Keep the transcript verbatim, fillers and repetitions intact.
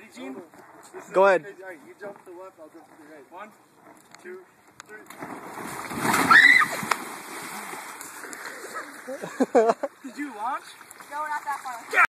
Ready, Gene? Go ahead. Alright, you jump to the left, I'll jump to the right. One, two, three. Did you launch? No, not that far.